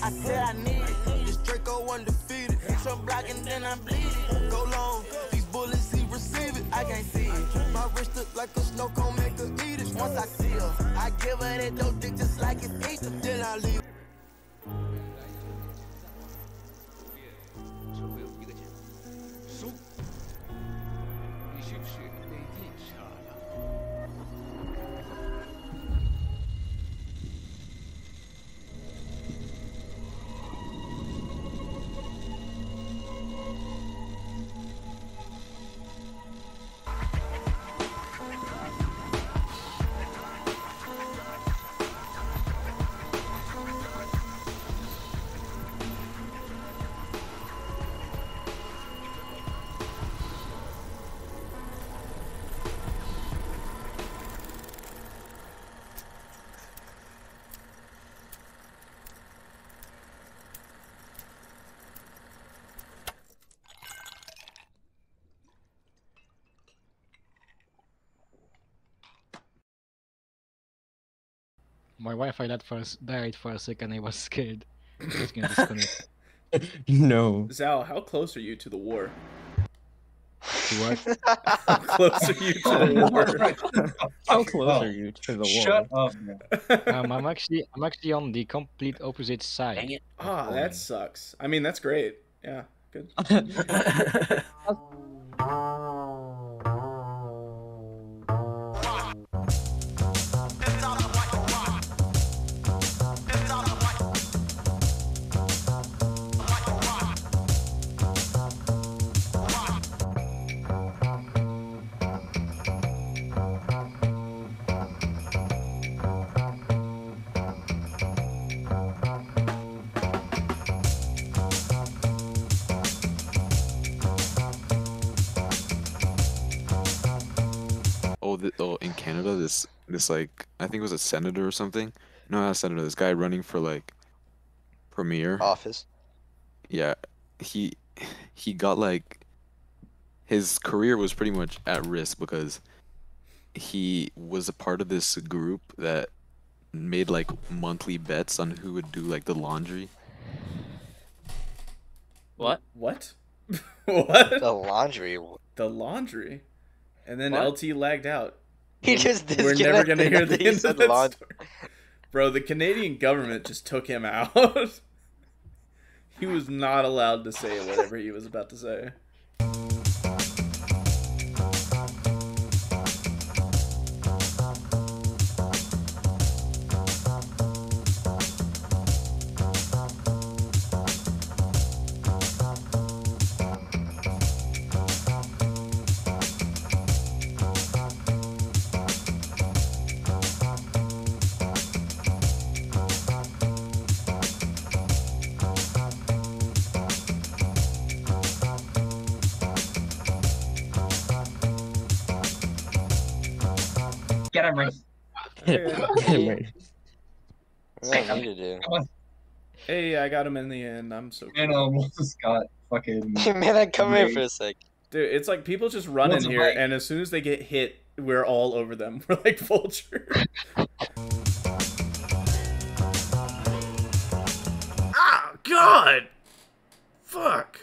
I said I need it. This Draco undefeated. Some blocking, then I bleed it. Go long, these bullets he receive it. I can't see it. My wrist look like a snow cone, make her eat it. Once I see her, I give her that dope dick just like it's ether. Then I leave. 除非有一个结果，输，必须去内地杀了。 My Wi-Fi died for a second. I was scared. I was gonna disconnect. No. Zal, how close are you to the war? To what? How close are you to the war? How close are you to the Shut wall? up, man. I'm actually on the complete opposite side. Dang it. Ah, that sucks. I mean, that's great. Yeah, good. Oh, in Canada, this like I think it was a senator or something. No, not a senator. This guy running for like premier. Office. Yeah, he got like his career was pretty much at risk because he was a part of this group that made like monthly bets on who would do like the laundry. What? What? What? The laundry. The laundry. And then What? LT lagged out. He just We're never gonna hear the he end of said that laundry. story. Bro, the Canadian government just took him out. He was not allowed to say whatever he was about to say. Get him right. Right. What I need to do. Hey, I got him in the end. I'm so And almost got fucking. Man, I come here for a sec. Dude, it's like people just run in What's here, right? and as soon as they get hit, we're all over them. We're like vultures. Ah, God! Fuck.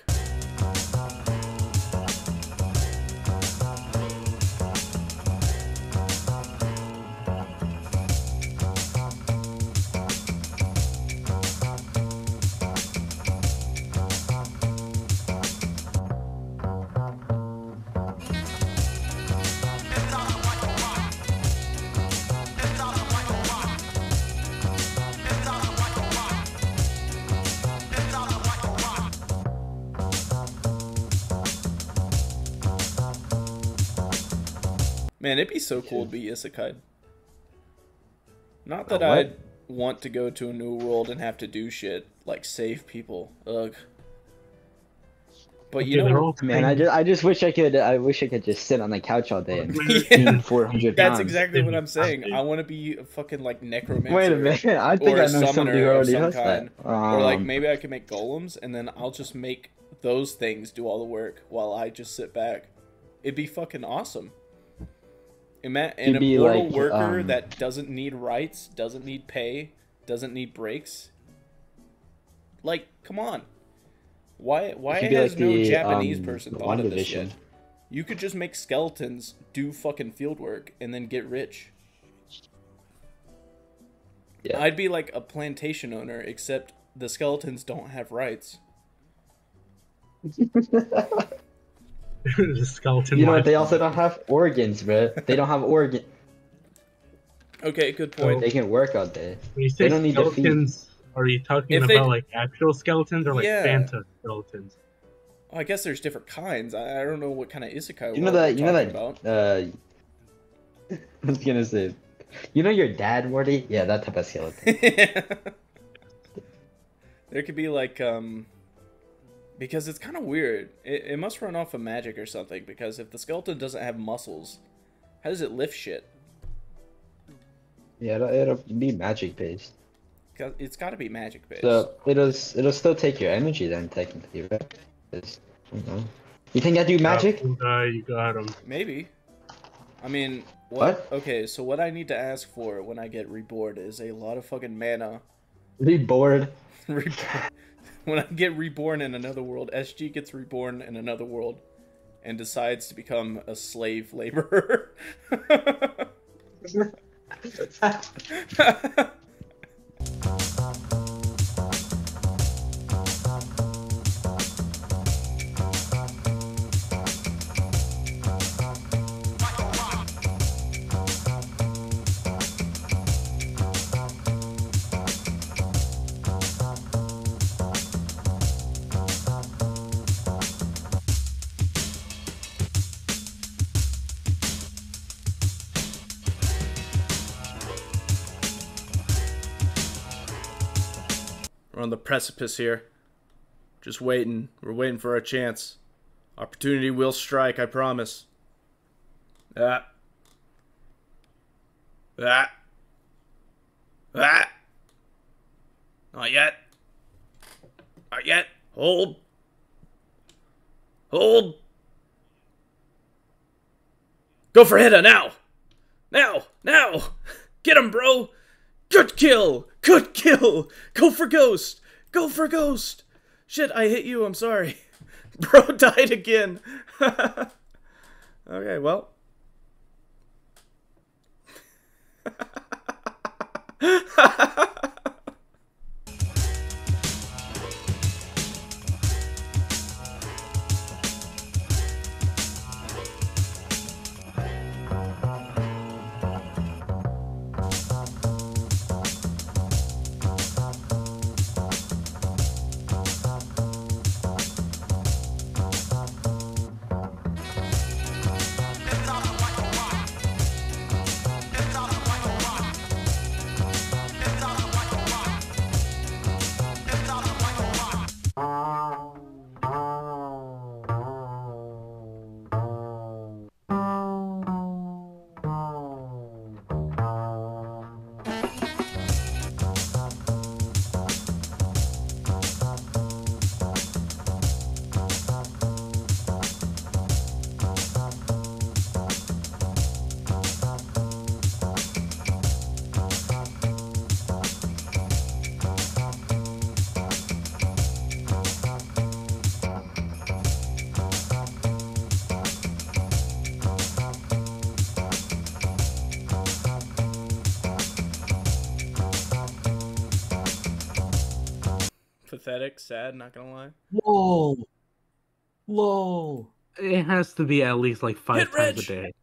Man, it'd be so cool to be isekai. Not that what? I'd want to go to a new world and have to do shit like save people. Ugh. But you know, Man, I just wish I could just sit on the couch all day and Yeah. gain 400 pounds. That's exactly what I'm saying. I want to be a fucking like necromancer. Wait a minute, I think or I a know somebody who summoner of already some does that. Or like maybe I can make golems and then I'll just make those things do all the work while I just sit back. It'd be fucking awesome. An You'd be immortal like, worker that doesn't need rights, doesn't need pay, doesn't need breaks. Like, come on. Why could be has like no the, Japanese person the thought of this WandaVision. yet? You could just make skeletons do fucking field work and then get rich. Yeah. I'd be like a plantation owner, except the skeletons don't have rights. The skeleton. You know what? wife. They also don't have organs, bro. They don't have organ. Okay, good point. They can work all day. When you say They don't need to feed. skeletons, are you talking If about they- like actual skeletons or like Yeah. Fanta skeletons? Well, I guess there's different kinds. I don't know what kind of isekai You know world that? we're You know talking that? about. I was gonna say. You know your dad, Morty? Yeah, that type of skeleton. There could be like because it's kind of weird. It must run off of magic or something, because if the skeleton doesn't have muscles, how does it lift shit? Yeah, it'll be magic based. It's got to be magic based. So it'll still take your energy then, technically, right? 'Cause, you know. You think I do magic? You got him. Maybe. I mean, what? Okay, so what I need to ask for when I get reborn is a lot of fucking mana. Reborn. When I get reborn in another world, SG gets reborn in another world and decides to become a slave laborer. We're on the precipice here. Just waiting. We're waiting for our chance. Opportunity will strike, I promise. Ah. Ah. Ah. Not yet. Not yet. Hold. Hold. Go for Hida now. Now. Now. Get him, bro. Good kill! Good kill! Go for Ghost! Go for Ghost! Shit, I hit you, I'm sorry. Bro died again. Okay, well. Pathetic, sad, not gonna lie. Whoa. Whoa. It has to be at least like 5 Hit times Rich. a day.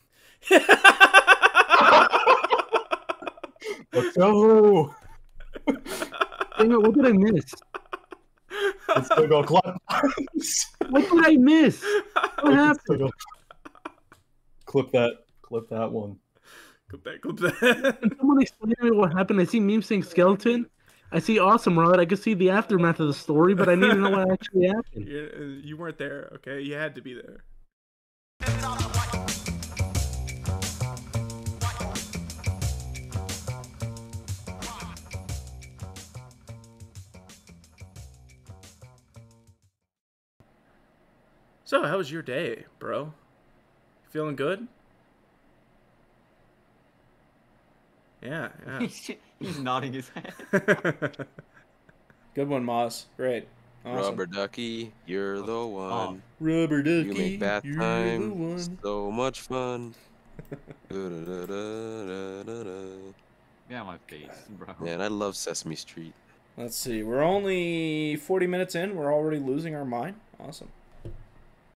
Let's go. Dang it, what did I miss? Let's still go clap. What did I miss? What happened? Clip that one. Clip that. Can someone explain to me what happened? I see memes saying skeleton. I see Awesome Rod. I can see the aftermath of the story, but I need to know what actually happened. You weren't there, okay? You had to be there. So, how was your day, bro? Feeling good? Yeah, yeah. He's nodding his head. Good one, Moz. Great. Awesome. Rubber ducky, you're the one. Rubber ducky, You make bath you're time the one. so much fun. Yeah, my face, bro. Man, I love Sesame Street. Let's see. We're only 40 minutes in. We're already losing our mind. Awesome.